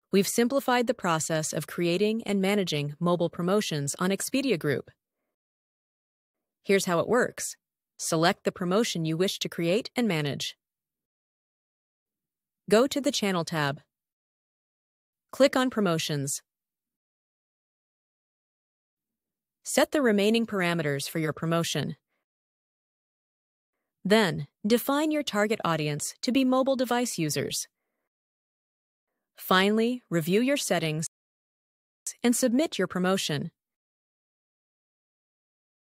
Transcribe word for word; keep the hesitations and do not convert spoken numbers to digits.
We've simplified the process of creating and managing mobile promotions on Expedia Group. Here's how it works. Select the promotion you wish to create and manage. Go to the Channel tab. Click on Promotions. Set the remaining parameters for your promotion. Then, define your target audience to be mobile device users. Finally, review your settings and submit your promotion.